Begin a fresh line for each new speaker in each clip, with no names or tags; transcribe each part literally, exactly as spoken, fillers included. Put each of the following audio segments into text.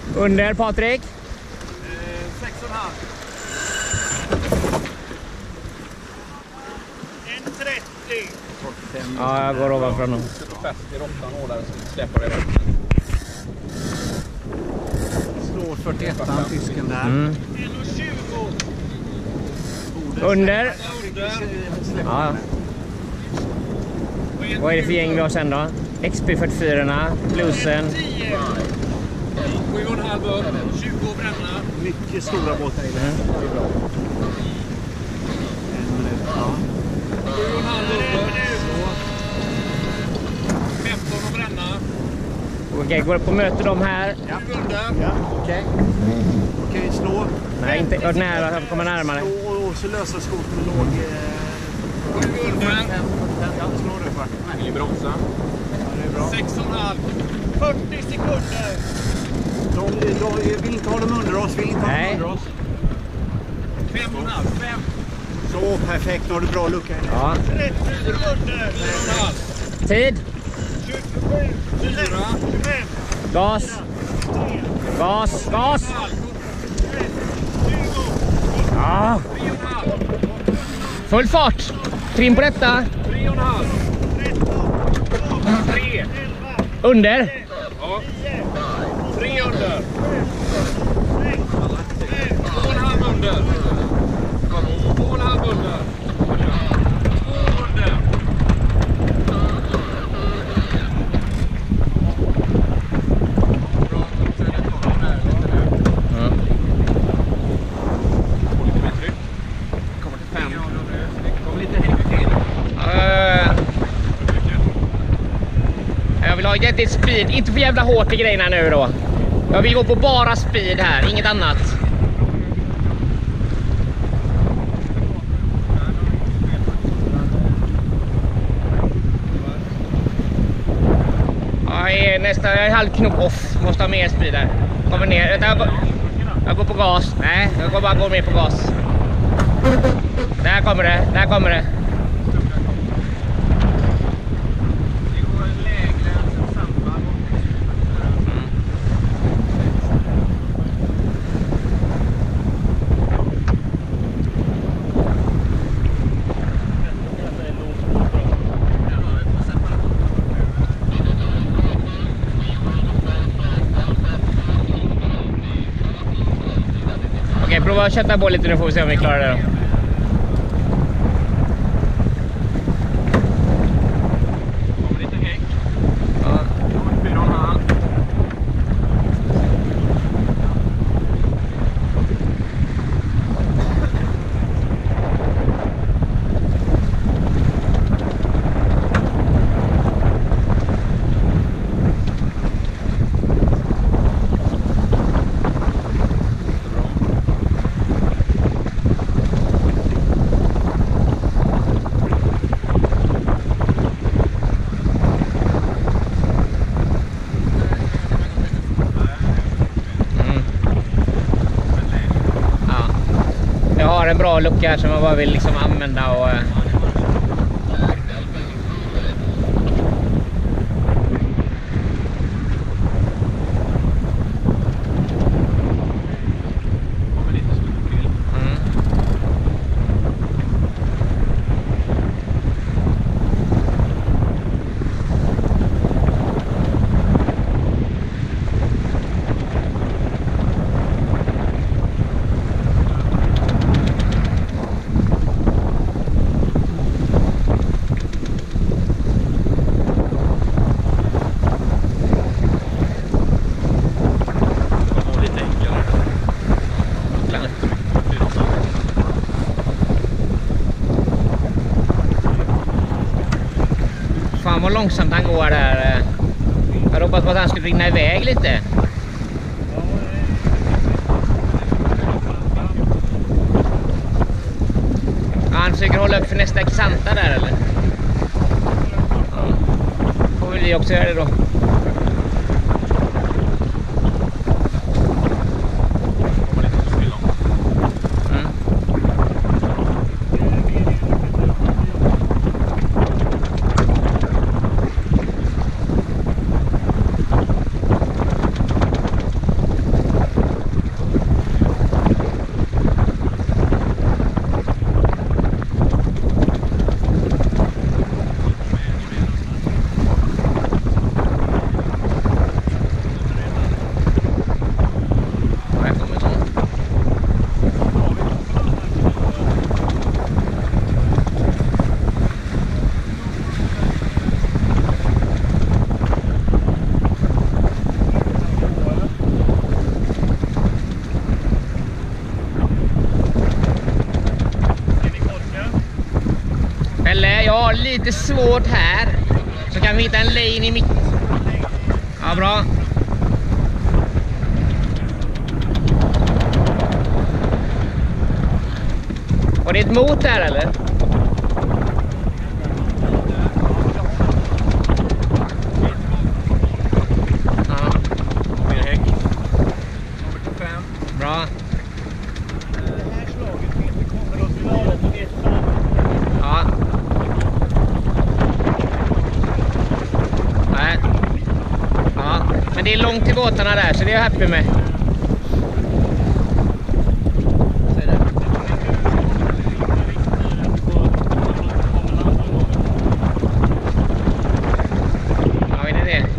Under Patrik?
sex och en halv. en trettio.
Ja, jag går ovanför honom.
Fäst i råttan hårdare så släpper det. Slår fyrtioett fisken där.
Mm. Under. Ja. Vad är det för gäng vi har sen då? X P fyrtiofyra, Bluesen.
sju och en halv upp, tjugo bränna. Mycket stora båtar i det.
Mm.
Det är bra. En minut, ja. sju och en halv upp, femton och bränna.
Okej, går upp och möter dem här.
Ja, ja. Okej. Okej, slå.
Nej, inte gått nära, jag kommer närmare.
Slå och så lösa skott med låg... sju under. Ja, slå du för. Nej, vill bromsa. Ja, det är bra. sex och en halv. fyrtio sekunder. De, de vill inte ha dem under oss, vill inte ha dem under oss. fem och en halv. fem. Så, perfekt. Nu har du bra lucka i det.
Ja.
trettio sekunder. tre och en halv.
Tid.
tjugosju. tjugofem.
Gas. Gas. Gas. Ja. Full fart. Trim på detta.
tre och en halv. tre.
Under.
Ja. tre under. två och en halv under. två och en halv under. två under.
Det är speed, inte för jävla hårt i grejerna nu då. Jag vill gå på bara speed här, inget annat. Jag är nästan, jag är halvknop off, måste ha mer speed där. Kommer ner, jag går, jag går på gas. Nej, jag går bara går mer på gas. Där kommer det, där kommer det. Okej, prova att kötta på lite nu får vi se om vi klarar det då.
Kommer lite häck.
Ja.
fyra och en halv.
En bra lucka som man bara vill liksom använda och fan vad långsamt han går där. Jag hoppas på att han skulle rinna iväg lite. Han försöker hålla upp för nästa Xanta där eller? Ja. Får väl vi också göra det då. Pelle, jag har lite svårt här. Så kan vi hitta en lane i mitt. Ja, bra. Var det ett mot där eller? Ja.
Mer häck. Nummer tjugofem.
Bra. Ja. Nej. Ja. Men det är långt till båtarna där så det är jag happy med. Ja, är det det?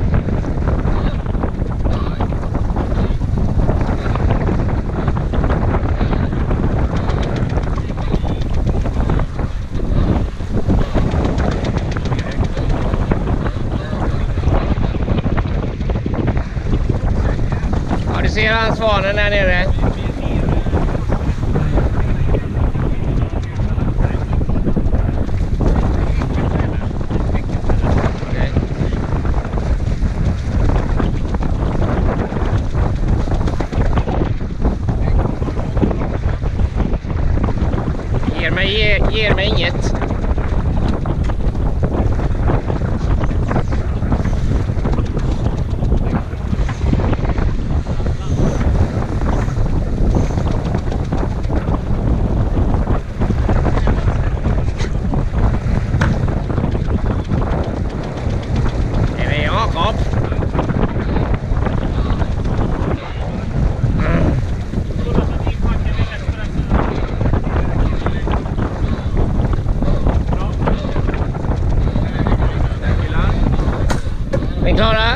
Ja, du ser han svanen där nere. Okej. Ger mig, ger, ger mig inget. Är ni klara?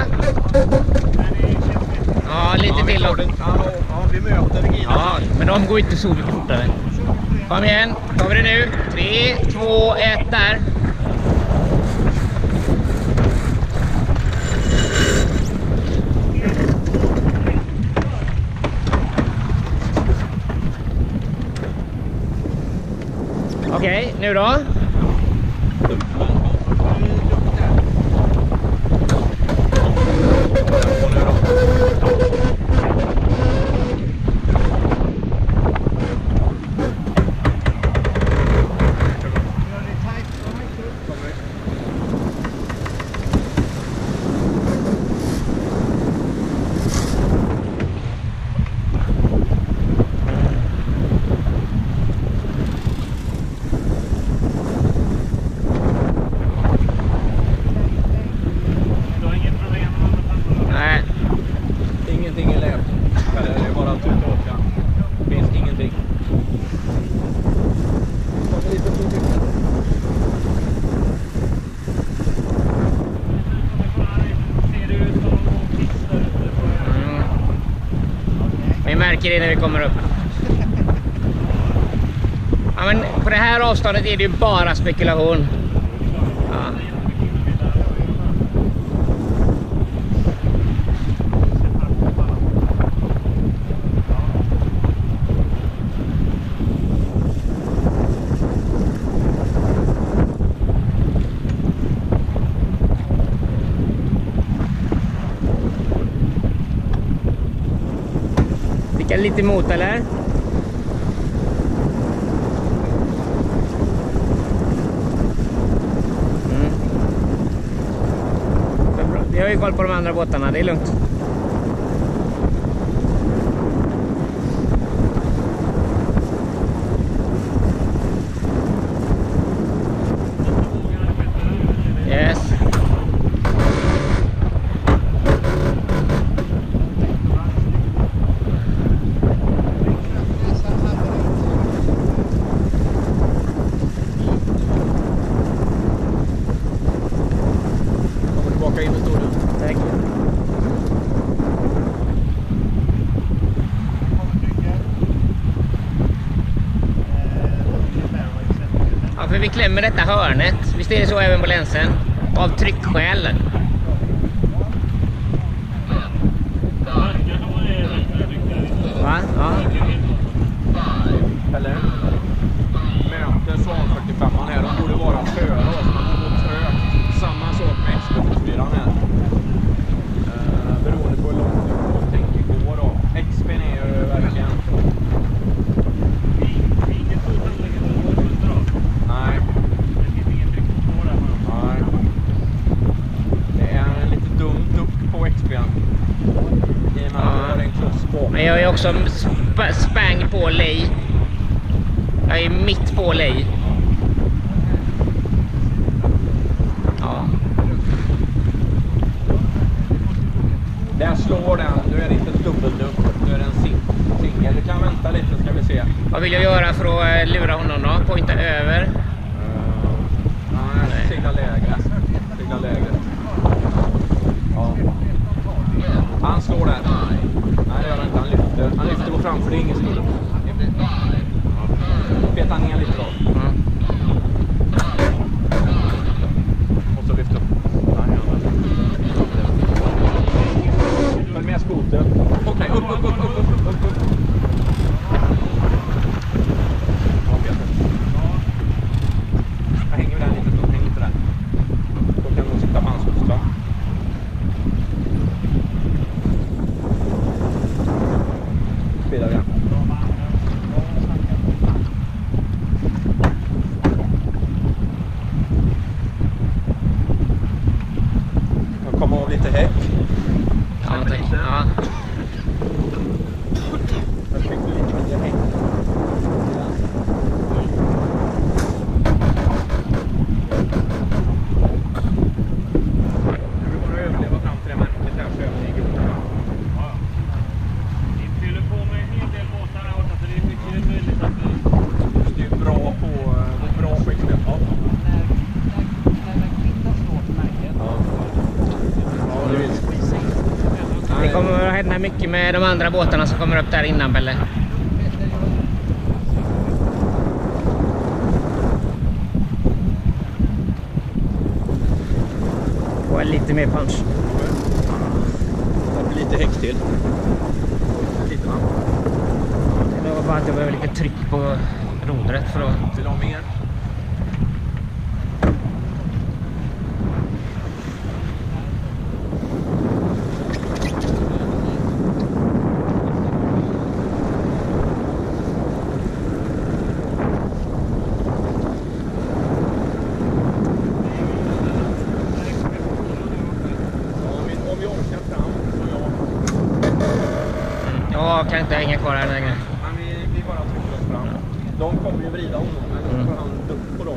Ja, lite till då.
Ja, vi möter Regina.
Ja, men de går inte så mycket fortare. Kom igen, tar vi det nu. Tre, två, ett där. Okej, nu då?
Ingenting är lätt. Det är bara att tuta och åka. Det finns ingenting.
Mm. Vi märker det när vi kommer upp. Ja, men på det här avståndet är det ju bara spekulation. Ja. Fick lite emot eller? Mm. Vi har ju koll på de andra båtarna, det är lugnt. Yes.
Tillbaka in med stolen.
Tack. Ja, för vi klämmer detta hörnet. Visst är det så även på länsen? Av tryckskäl. Va? Ja.
Eller? Möter Svan fyrtiofem här. De borde vara sjö
som sp spang på lej. Jag är mitt på lej. Ja.
Den slår den, nu är det inte dubbeldupp, nu är det en singel. Du kan vänta lite så ska vi se.
Vad vill jag göra för att lura honom då? Pointa över?
Uh, nej, sigla lägre. Sigla lägre. Ja. Han slår den. Nej, det gör han inte. Han lyfter. Han lyfter på framför, det är ingen skull. Peta ner lite då.
Mm.
Och så lyfter upp. Följ med skoten. Okej, okay, upp, upp, upp, upp, upp, upp, upp. Jag hänger där lite, så hänger inte där. Då kan de sitta på hans skotra. Spelar vi. Jag kommer av lite häck.
Ja, tack. Ja.
Jag fick lite häck.
Det kommer att hända mycket med de andra båtarna som kommer upp där innan, Pelle. Och lite mer punch.
Det blir lite häck till. Lite va?
Det var bara att jag behöver lite tryck på rodret för att...
Vill du ha mer?
Jag kan inte hänga kvar här längre.
Men vi, vi bara trycker oss fram. De kommer ju vrida honom, men då får han dupp på dem.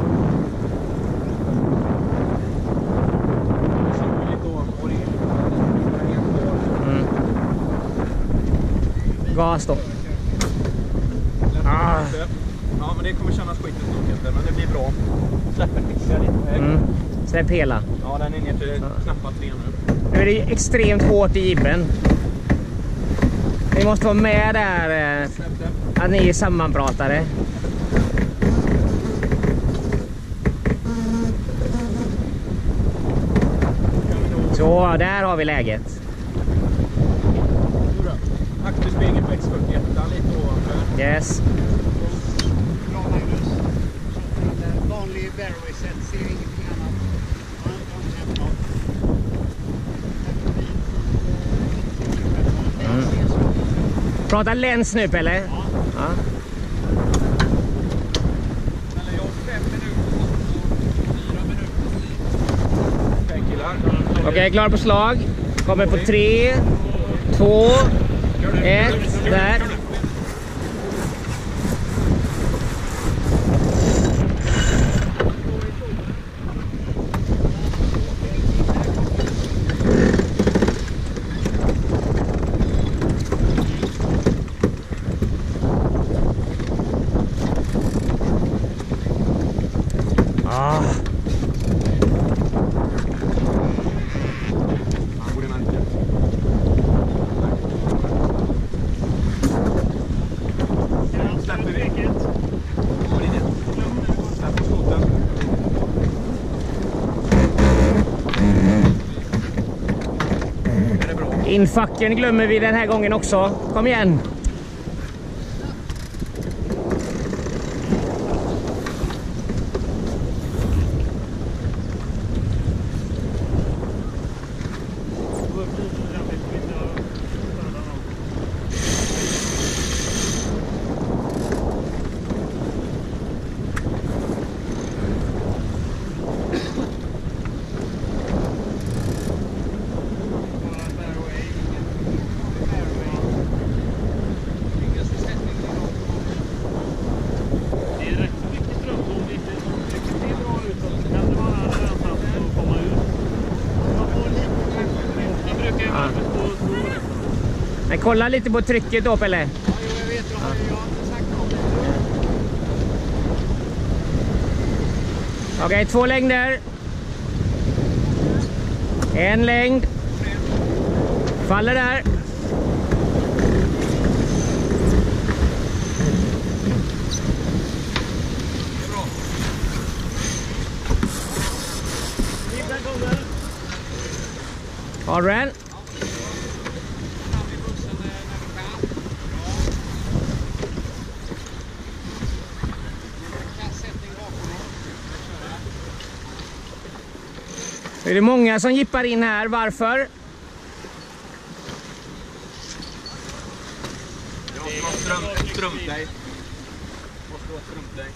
Så lite ovanpå det.
Mm. Gas då. Ah.
Ja, men det kommer kännas skiten snart, men det blir bra. Släpper fixar lite på väg.
Mm. Släpp hela.
Ja, den är ner till
Ja.
knappt tre nu.
Nu är det extremt hårt i jibben. Ni måste vara med där, eh, att ni är sammanpratade. Så, där har vi läget.
Akterspegel på X fyrtioett, lite ovanför.
Yes.
Bra Magnus. Vanlig Barrow set, ser ingenting annat.
Mm. Prata läns nu, Pelle. Ja. Ja. Okej, okay, klar på slag. Kommer på tre, två, ett, där. Ah. Infacken glömmer vi den här gången också. Kom igen. kolla lite på trycket då, Pelle.
Ja, jo, jag vet. Jag har, jag har inte sagt något.
Okej, okay, två längder. En längd. Faller där. Har du den? Är det många som gippar in här? Varför?
Jag måste ha ström, strömdäck. Måste ha strömdäck.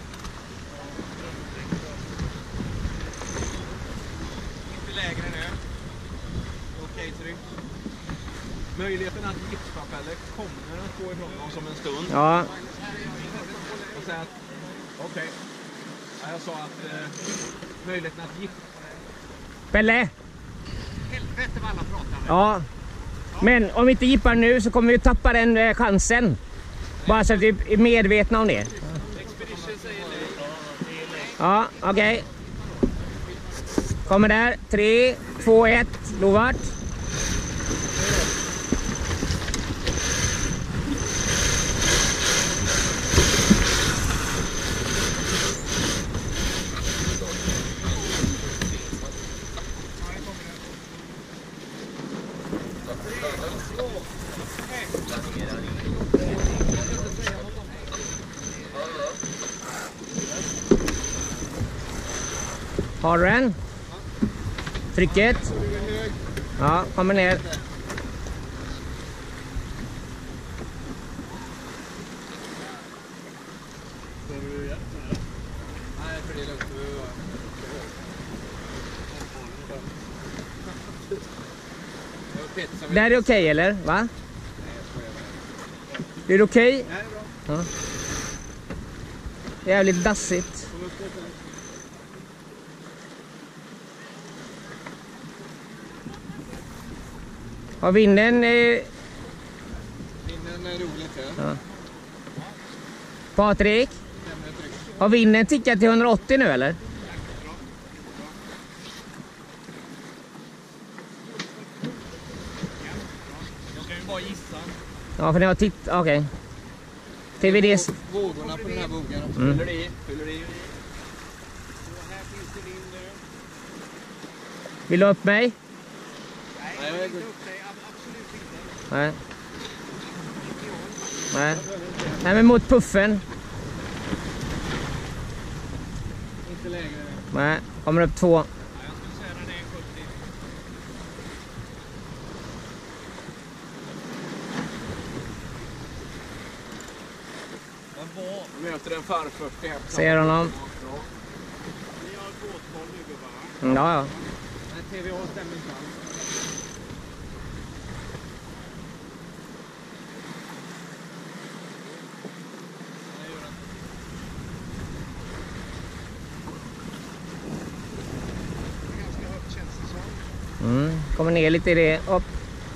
Inte lägre nu. Okej, tryck. Möjligheten att gipspappelet kommer att gå ifrån oss om en stund.
Ja.
Och säga att, okej. Okay. Ja, jag sa att eh, möjligheten att gips...
Pelle?
Helvete vad alla pratar.
Ja. Men om vi inte gippar nu så kommer vi tappa den eh, chansen. Bara så att vi är medvetna om det.
Expedition säger nej.
Ja, okej. Okay. Kommer där. tre, två, ett. Lovart. Har du den? Trycket? Ja, kommer ner. Det här är okej, okay, eller? Va? Är det okej? Okay? Ja. Jävligt dassigt. Har vinden... Eh...
Vinden är roligt, ja.
Ja. Patrik? Har vinden tickat till hundraåttio nu, eller?
Jag kan ju bara gissa.
Ja, för ni har titt... Okej. Okay. T V D...
Vågorna på den här bogen.
Mm.
Fyller i, fyller i.
Här finns det vind nu.
Vill du upp mig?
Nej, jag vill inte upp dig. Absolut inte.
Nej. Nej. Nej, men mot puffen.
Inte lägre.
Nej, kommer upp två.
Ja, jag skulle säga den är en sjuttio. Men vad? Vi möter en far fyrtio här.
Ser honom.
Vi har båtboll nu, gubbar.
Mm, ja, ja.
Men T V A stämmer inte alls.
Ganska högt känns det som.
Mm, kommer ner lite i det. Upp.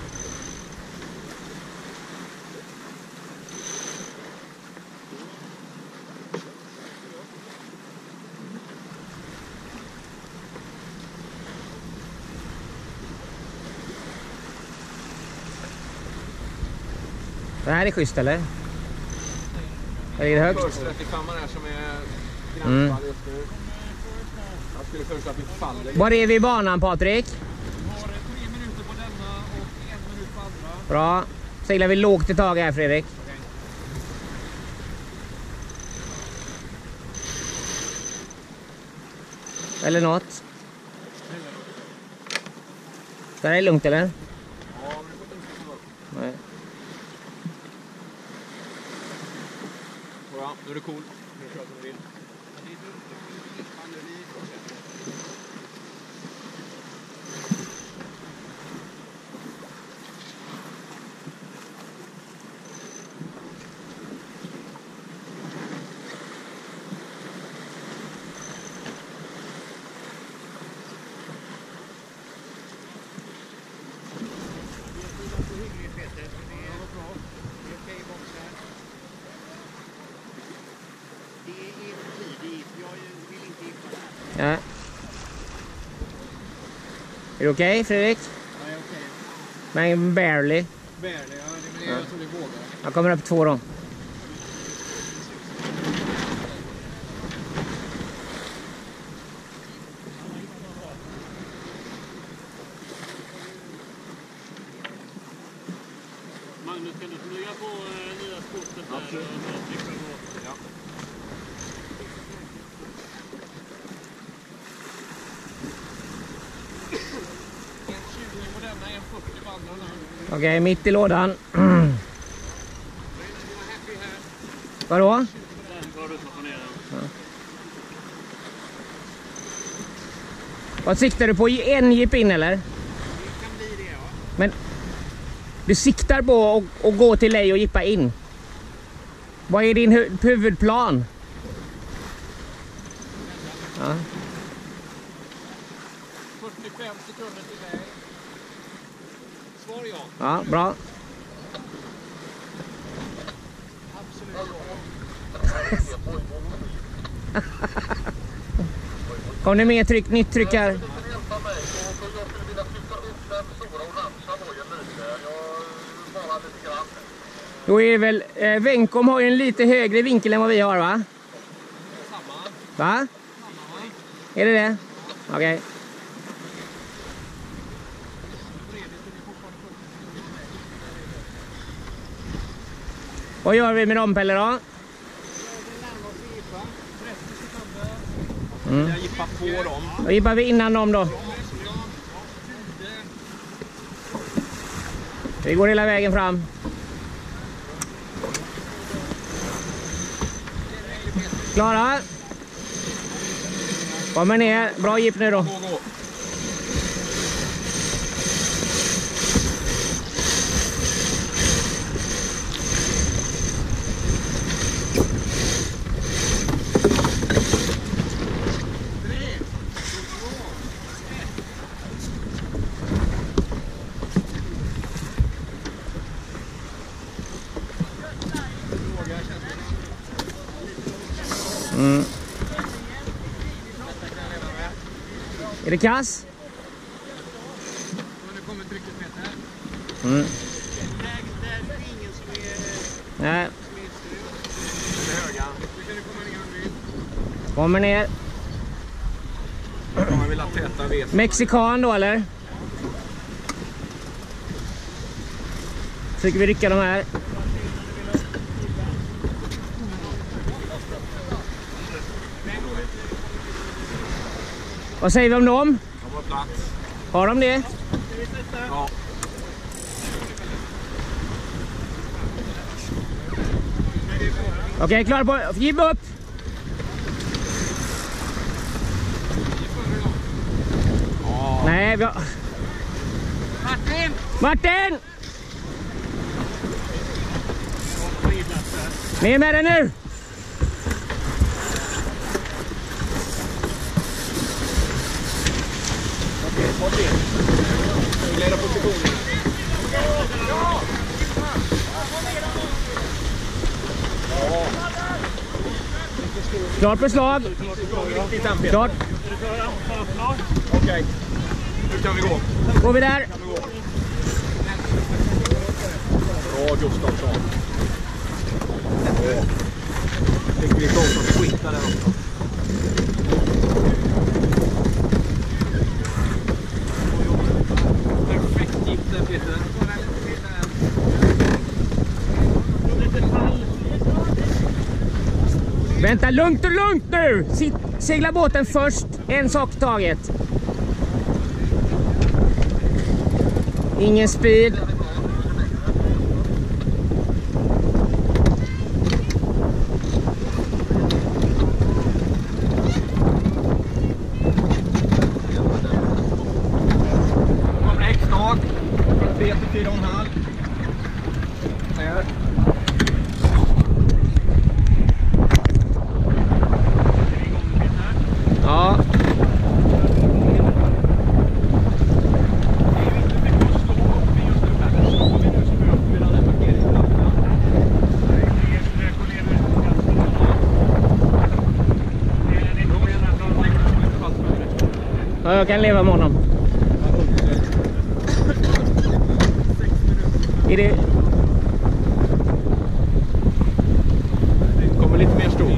Det här är schysst, eller? Är det högt?
Först trettiofem här som är
Mm.
gränsfall just nu. Jag skulle föreslå att vi faller.
Var är vi i banan, Patrik?
Vi har tre minuter på denna och en minut på andra.
Bra. Seglar vi lågt ett tag här, Fredrik. Eller något. Det här är lugnt, eller?
Ja, men det får inte vara.
Nej.
Ja, nu är det cool. Nu kör som du vill.
Ja. Är du okej, okay, Fredrik?
Ja, jag är okej.
Men barely.
Barely, ja. Det är det jag tror vi vågar.
Jag kommer upp två då.
Magnus, kan du flyga på eh, nya sportet där? Absolut. Och, ja.
Okej, okay, mitt i lådan. Vadå? Ja. Vad siktar du på? En jeep in eller?
Det kan bli det, ja.
Men du siktar på att, att gå till dig och jippa in. Vad är din hu huvudplan? Ja.
fyrtiofem sekunder till väg. Svar ja.
Ja, bra. Kom det med tryck, nytt tryck här. Då är det väl, eh, Venkom har ju en lite högre vinkel än vad vi har, va?
Samma.
Va? Är det det? Okej. Okay. Vad gör vi med dem, Pelle, då?
Mm.
Jag jippar på dem.
Då jippar vi innan dem då. Vi går hela vägen fram. Klara? Kommer ner. Bra jipp nu då. Mm. Är det kass?
Nu kommer trycket med här.
Mm.
Det är ingen som är...
Nej.
Det är höga.
Nu kan du komma ner om du vill.
Kommer ner.
Man vill ha täta vet.
Mexikan då, eller? Försöker vi rycka de här. Vad säger vi om dem?
De har plats.
Har de det?
Ja.
Okej, okay, klar på. Giv upp!
Ja.
Nej, vi har...
Martin!
Martin! Ner med den nu!
Leda positionen.
Klart förslag. Klart.
Okej. Okay. Nu kan vi gå.
Går vi där.
Bra Gustafsson. Fick vi igång som skittar där också. Perfekt gick det, Peter.
Vänta, lugnt och lugnt nu! Sitt, segla båten först, en sak taget. Ingen speed.
Kommer häckstag. tre till fyra komma fem. Ner.
Ja. Ja, jag kan leva med honom. Är det...
Det kommer lite mer stor.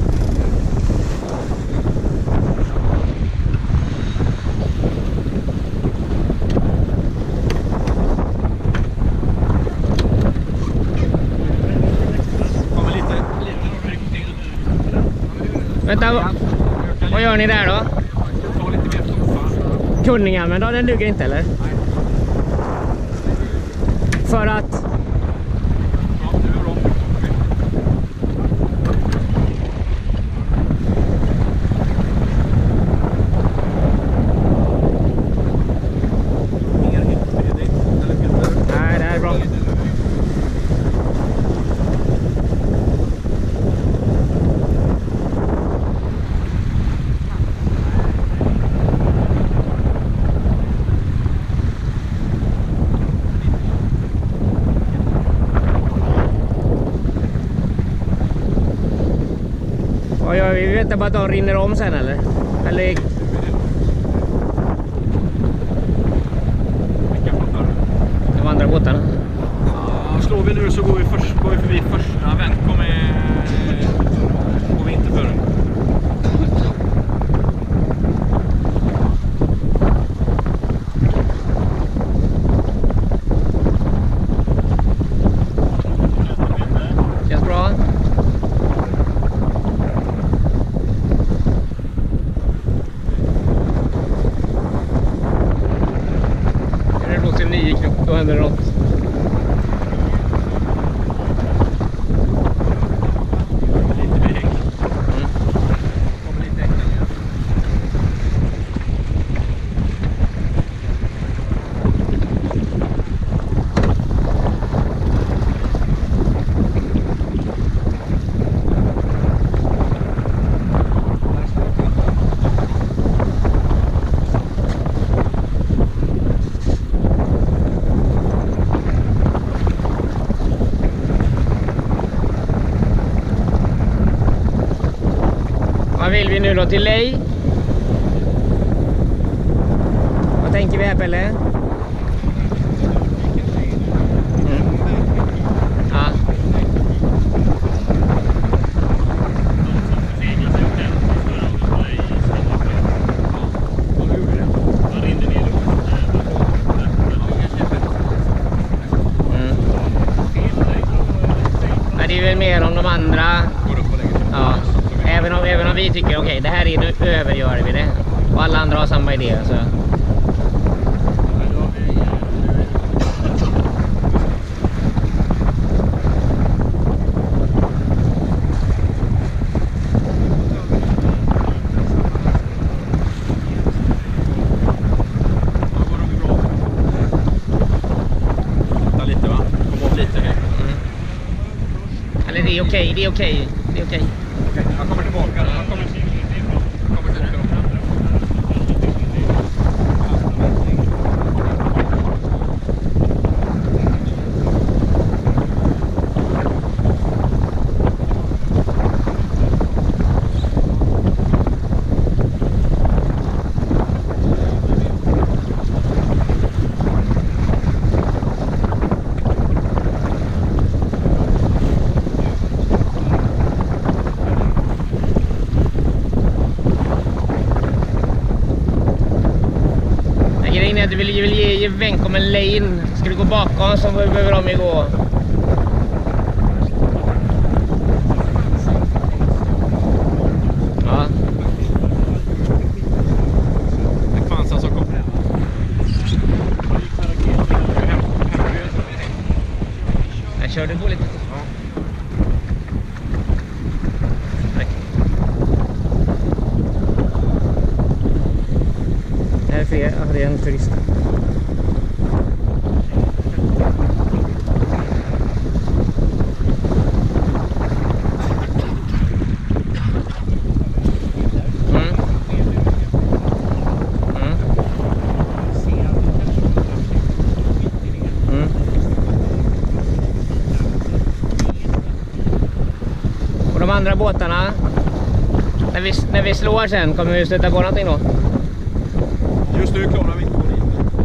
Kommer lite, lite.
Vänta, vad gör ni där då?
Ta lite mer sofa.
Kunningen, men då den duger inte eller? För att...
Ja, nu är bra.
Nej, det här är bra. Vad gör vi? Vi vet bara att de rinner om sen eller? Eller... De andra båtarna.
Ja, slår vi nu så går vi, först, går vi förbi första vänt. Kommer går vi inte för.
Känns bra. Det låter nio knop, då händer det något.
Lite väg.
Mm.
Kommer lite äckligt.
Vad vill vi nu då? Till Lej? Vad tänker vi här, Pelle? Mm. Ja. Mm. Ja, det är väl mer om de andra. Ja. Även om, även om vi tycker okej, okay, det här är nu övergör vi det. Och alla andra har samma idé. Så.
Lite va? Kom bort lite.
Mm. Eller det är okej, okay, det är okej. Okay, det är okej. Okay.
Jag kommer tillbaka. Jag kommer till jag kommer till
Du vill, vill ge, ge vänk om en lane. Ska du gå bakom så behöver de ju gå. Ja.
Det fanns alltså kom.
Jag körde på lite.
Ja.
Här är fler, det är en turist. Mm. Mm. Mm. Och de andra båtarna, när vi, när vi slår sen, kommer vi stöta på någonting då?
Just nu klarar vi inte på dit.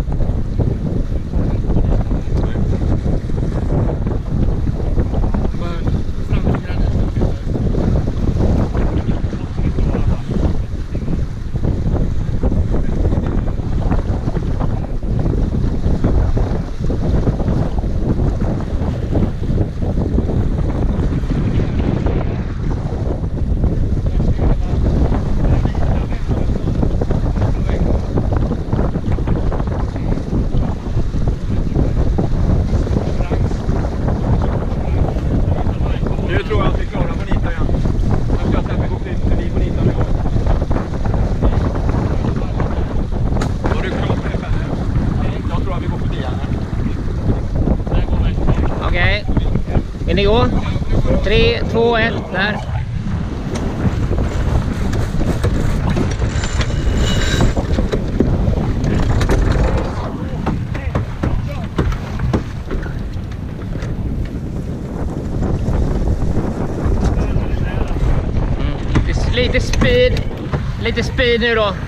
Vill ni gå? tre, två, ett, där. Mm. Lite, lite speed. Lite speed nu då.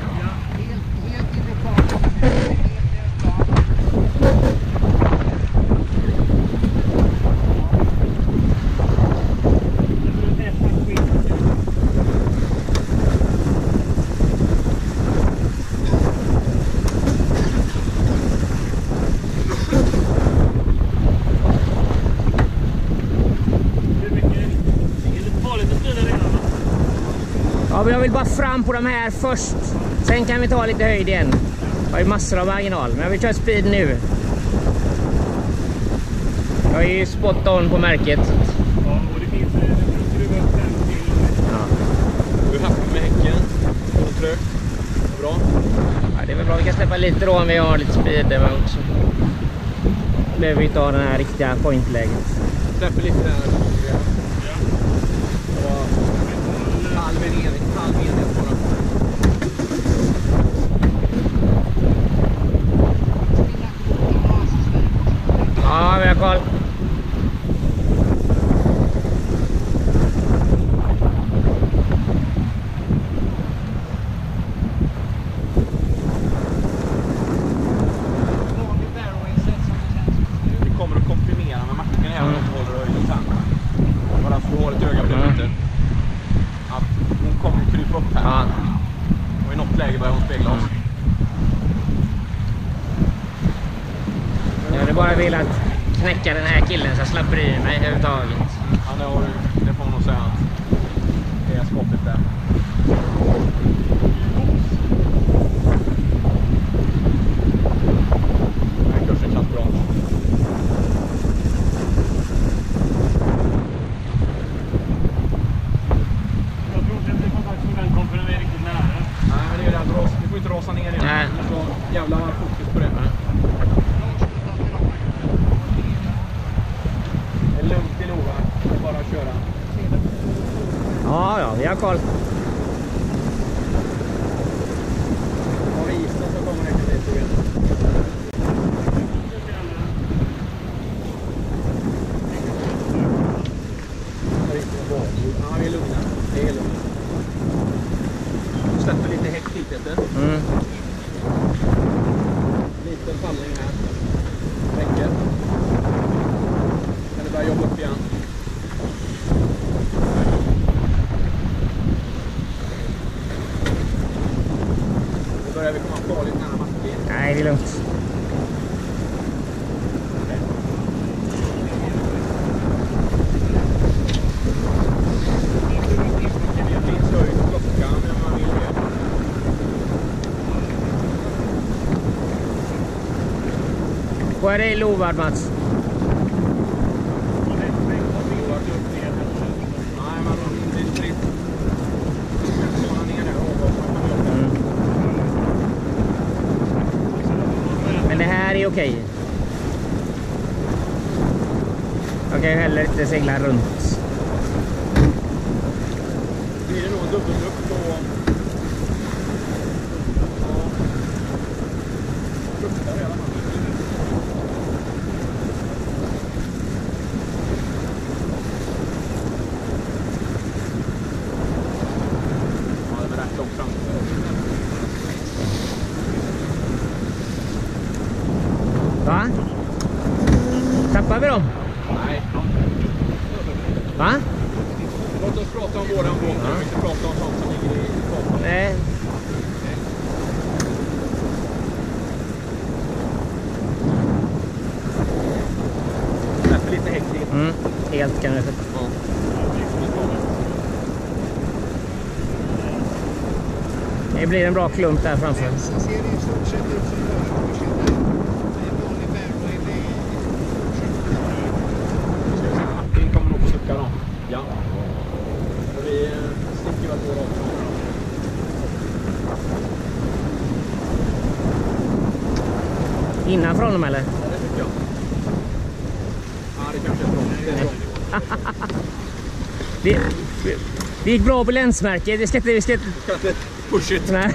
Ja, men jag vill bara fram på de här först. Sen kan vi ta lite höjd igen. Jag har ju massor av marginal, men jag vill köra speed nu. Jag är ju spot on på märket.
Ja, och det finns en skruv upp fem till. Ja. Du är happy med häcken. Trögt. Bra.
Ja, det är väl bra. Vi kan släppa lite då om vi har lite speed där också. Behöver vi inte ha den här riktiga pointläget.
Släpper lite där. Ja. Och halv en enhet, halv enhet bara.
Ja, vi har koll.
Det kommer att komprimera med macken här om du håller höjden sen. Bara så du har ett öga bredvid. Att hon kommer att krypa upp här.
Ja.
Och i något läge börjar hon spegla oss.
Jag hade bara velat knäcka den här killen så jag slapp bry mig överhuvudtaget.
Ja, det, har, det får man nog säga att det är skottet där. Den här kursen känns bra.
Jag tror inte att det kommer faktiskt den kommer när vi är riktigt nära.
Nej, men det är det att ras, du får inte rasa ner igen.
Nej.
Så jävla fokus på det. Det är lugnt i Lova. Det är bara att köra.
Ja, ja, vi har koll.
Har vi isen så kommer det till det. Ja, vi är lugna. Det är lugnt. Du släpper lite häck dit efter.
Mm.
Liten fallning här. Räcker. Kan du börja jobba upp igen? Nu börjar vi komma farligt nära maskin.
Nej, det är lugnt.
Det finns höjd och klockan om man vill det.
Vad är det i Lovard, Mats?
Nej, men det är tritt. Såna ner där och
Mm. Men det här är okej. Jag kan ju heller inte segla runt.
blir det nog dubbelluft och ja, luktar i alla fall. Ja, det är rätt långt fram.
vi dem?
Nej.
Va?
Låt oss prata om våran båt. Ja. Vi inte prata om sånt som ligger i båten.
Nej.
Släpper lite häck till.
Mm, helt kan jag säga.
Ja.
Det blir en bra klump där framför.
Sen ser det i stort sett ut som Norrköpingskänner. Det är en vanlig bärgare.
Vi kommer nog på sucka då. Ja. Och vi sticker väl på dem.
Innanför honom eller?
Ja, det tycker jag. Ja, det kanske är bra. Det är bra.
Det, det gick bra på länsmärket. Vi ska inte... Vi ska inte...
Vi ska inte push it.
Nej.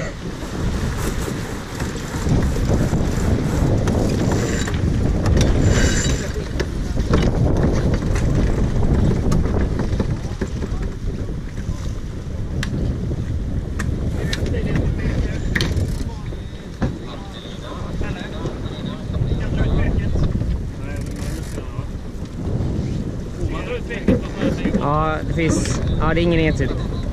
Ja, det finns... Ja, det är ingen entydigt.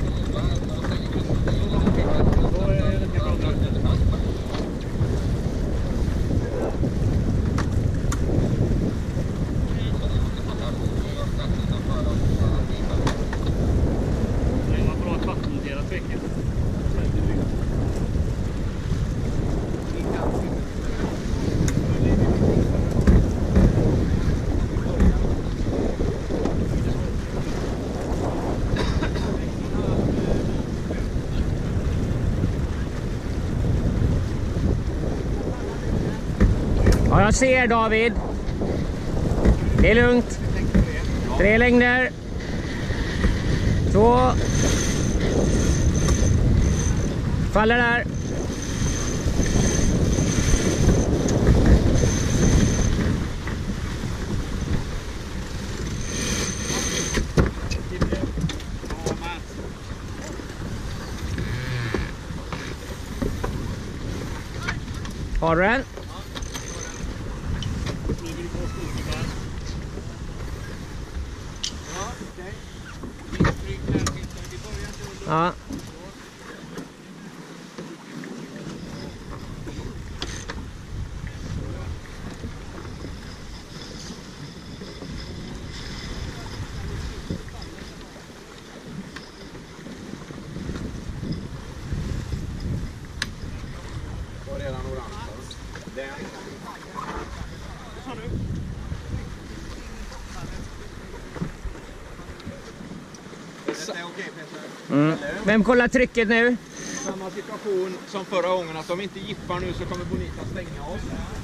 Ja, jag ser David. Det är lugnt. Tre längder. Två. Faller där. Har du den? Ja.
Var redan orange. Den. Detta är okej, Peter.
Mm. Vem kollar trycket nu?
Samma situation som förra gången, att om vi inte gippar nu så kommer Bonita stänga oss.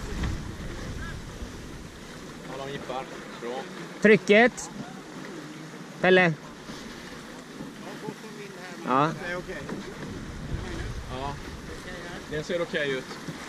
Ja, de gippar. Bra.
Trycket. Pelle. Ja.
Det är okej. Ja, det ser okej ut.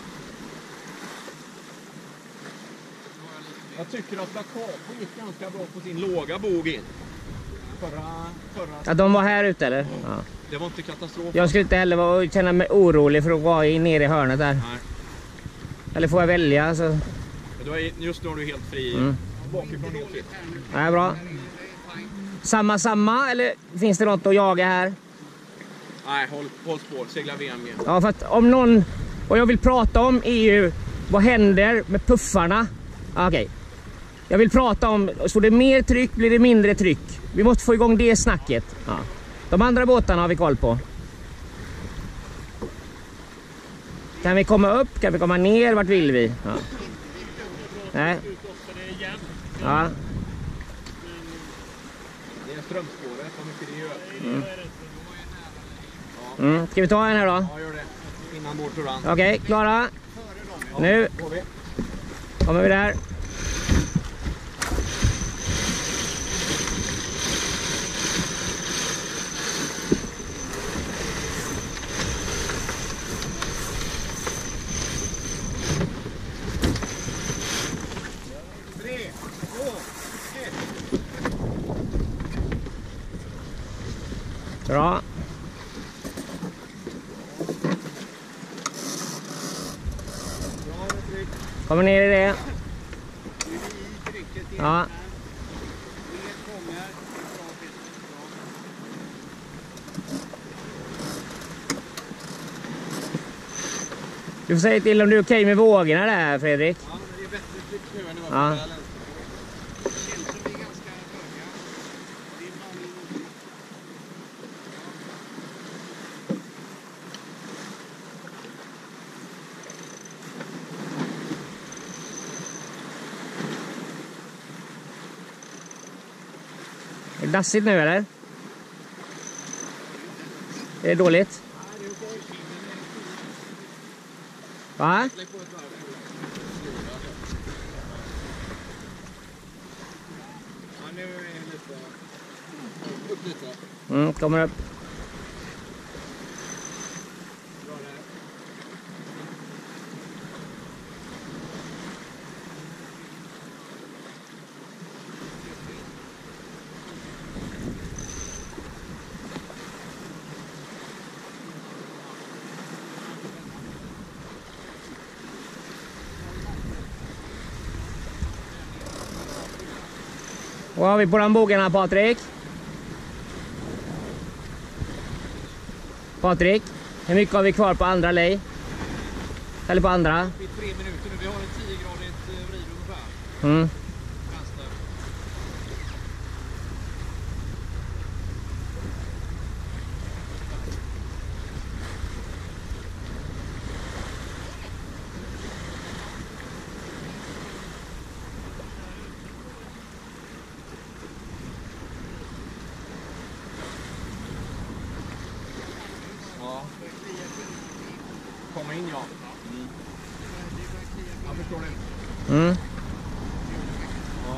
Jag tycker att Dacapo gick ganska bra på sin låga bog in. Förra, förra...
Ja, de var här ute eller? Ja.
Det var inte katastrof.
Jag skulle inte heller vara, känna mig orolig för att vara nere i hörnet där.
Nej.
Eller får jag välja så...
Du är, just nu är du helt fri.
Mm.
Bakifrån helt fritt.
Ja, bra. Samma, samma eller finns det något att jaga här?
Nej, håll, håll spår. Segla V M G.
Ja, för att om någon... Vad jag vill prata om är ju... Vad händer med puffarna? Okej. Okay. Jag vill prata om... Så det mer tryck blir det mindre tryck. Vi måste få igång det snacket. Ja. De andra båtarna har vi koll på. Kan vi komma upp? Kan vi komma ner? Vart vill vi? Ja. Nej. Ja.
Det är strömspåret. Vad mycket det gör.
Mm. Mm. Ska vi ta en här då?
Ja, gör det. Innan vår turan.
Okej, okay, klara. Ja, nu
vi.
kommer vi där.
Tre, två, ett.
Bra. Kommer ner i det. Ja. Du får säga till om du är okej med vågorna där, Fredrik.
Ja, det är bättre tryck nu än det var på
Ja.
kvällen.
Det känns som vi är ganska höga. Det är bra min.
Är det dassigt nu eller? Är det dåligt? Va?
Lägg på ett varv. Ja, nu är det lite... Upp lite.
Mm, kommer upp.
Bra där.
Vad har vi på den bågen här, Patrik? Patrik, hur mycket har vi kvar på andra lej? Eller på andra?
Vi är tre minuter nu. Vi har en tio-gradigt vrid ungefär.
Mm.
Vänster. Ja. Komma in, ja. Mm. Jag förstår det.
Mm.
Ja.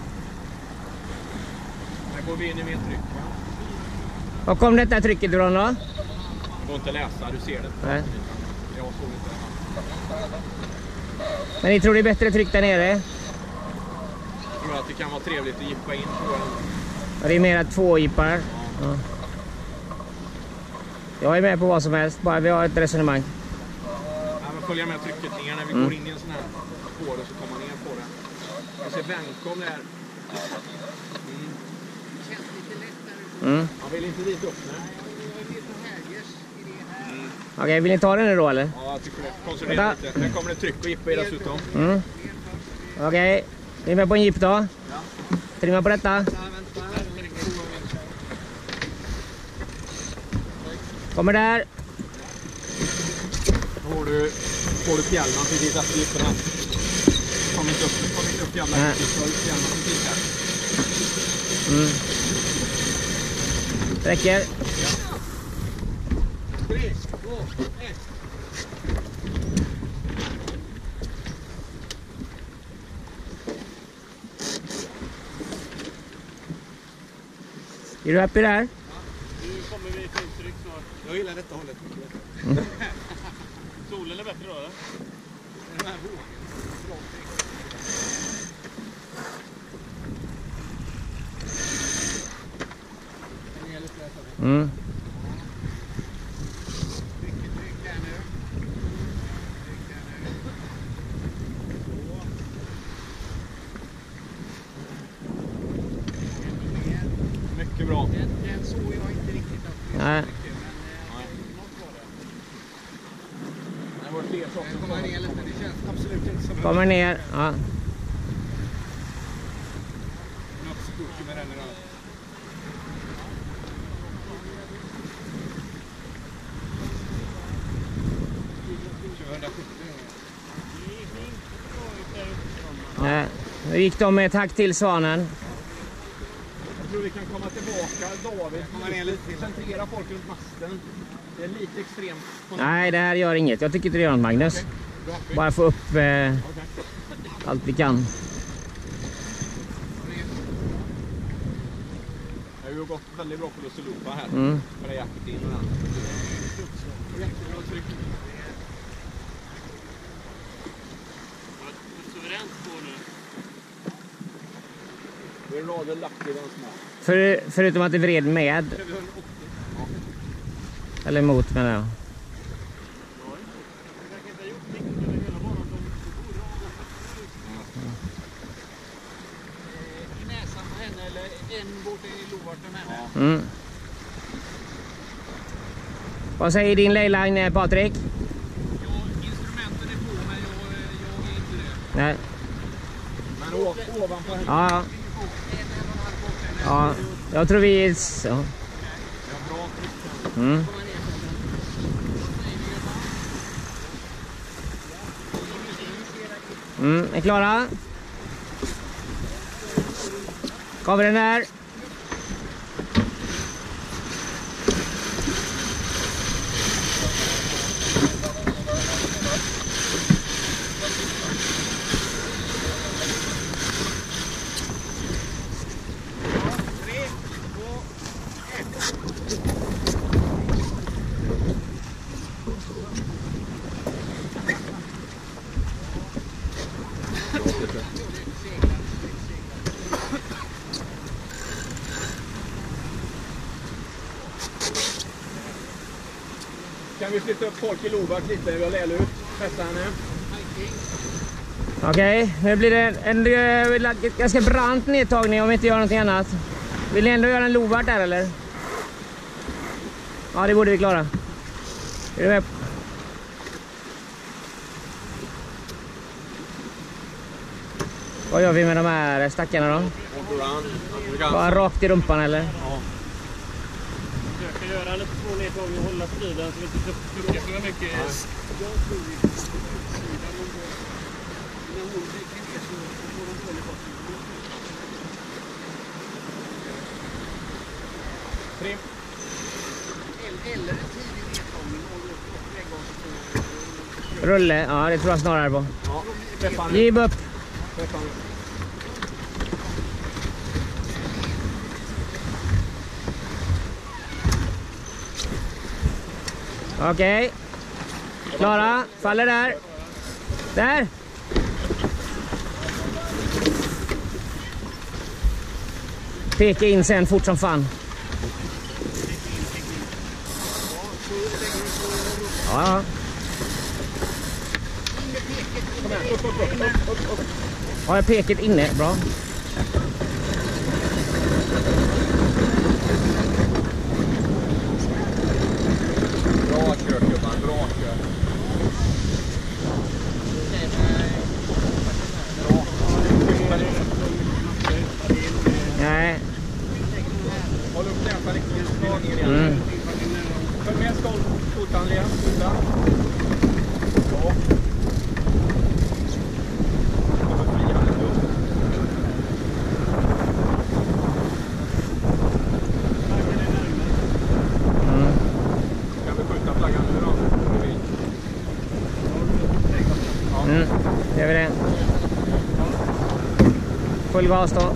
Här går vi in i mer tryck, va?
Var kom detta trycket ifrån då?
Det går inte att läsa, du ser det.
Nej.
Jag såg inte.
Men ni tror det är bättre tryck där nere?
Jag tror att det kan vara trevligt att gippa in på den.
Ja, det är mer två jippar. Ja. Jag är med på vad som helst, bara vi har ett resonemang.
Ja, men följa med trycket ner när vi
Mm.
går in i en sån här spår och så kommer man ner på den. Jag ser vändkom där. Mm.
Det känns lite lättare.
Mm.
Jag vill inte dit upp, nej.
Jag är med på Härgers i det här.
Okej, vill ni ta den nu då eller?
Ja, jag tycker det. Koncentrera
Vänta.
lite. Här kommer det tryck och jippa i dessutom.
Mm. Okej, ni är med på en jipp då?
Ja.
Trimma på detta.
Ja, vänta.
Kommer där.
Då har du, får du fjällman precis efter jipporna. Kom inte upp, kom inte upp fjällman.
Nej.
Så fjällman precis här.
Mm. Räcker.
Tre, två, ett.
Är du happy där?
Nu kommer vi till tryck snart.
Jag gillar detta hållet mycket bättre.
Mm.
Solen är bättre då, eller?
Den här vågen. Bra tryck. Den är lite lättare.
Mm.
Mycket tryck där nu. Tryck där nu.
Mycket bra.
Den, den såg jag inte riktigt att vi
Nej.
tryckte, men eh, något var det.
Det var fler saker.
Den kommer ner lite, det känns absolut inte som
Kommer ner. Ja.
något stort med den idag. tjugohundrasjuttio.
Nej. Nu gick de med ett hack till Svanen.
Jag tror vi kan komma tillbaka, David. Komma ner lite till. Centrera folk runt masten. Det är lite extremt.
Nej, det här gör inget. Jag tycker inte det gör något, Magnus.
Okej. Bra.
Bara få upp eh,
Okej.
allt vi kan.
Jag har ju gått väldigt bra på Lussolupa här.
Mm.
Med det jacket in och den. Jättebra tryck.
suveränt på nu.
Det är raden lack i den som är.
För, förutom att det vred med.
Kör vi hundraåttio? Ja.
Eller mot, menar jag.
en båt i Lovarten här.
Mm. Vad säger din lejline, Patrik?
Ja, instrumenten är på, men jag, jag är inte det.
Nej.
Men å, ovanpå här.
Ja, ja. Ja, jag tror vi... Ja.
Jag har bra tryck.
Mm. Mm, är klara? Kommer den där?
Kan vi flytta upp folk i Lovart lite? Vi har läl ut. Fästa henne.
Okej, okay, nu blir det en, en, en ganska brant nedtagning om vi inte gör någonting annat. Vill ni ändå göra en Lovart där eller? Ja, det borde vi klara. Är du med? Vad gör vi med de här stackarna då? Bara rakt i rumpan eller?
Ja.
Försöka göra lite små nedtagningar och hålla striden så vi inte duckar för mycket.
Trim.
Eller en tidig nedtagning och lägga oss på...
Rulle, ja det tror jag snarare på.
Ja, träffa henne.
Giv upp.
Träffa henne.
Okej. Okay. Klara, faller där. Där. Peka in sen fort som fan. Ja. Har jag peket inne? Bra.
Bra kört gubbar, bra kört.
Nej.
Håll upp dämparen riktigt snart ner igen.
Mm.
Följ med skotan igen. Skjuta. Ja.
Mm.
Kan vi skjuta flaggan nu då?
Mm. Gör vi det. Full gas då.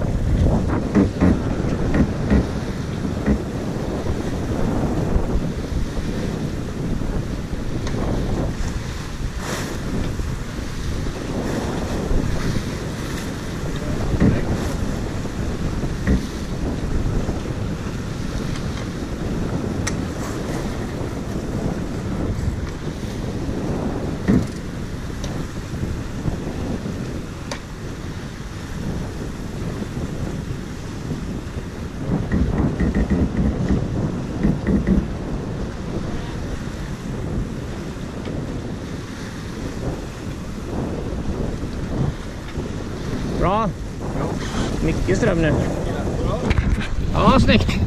Bra. Mycket ström nu. Ja, snyggt.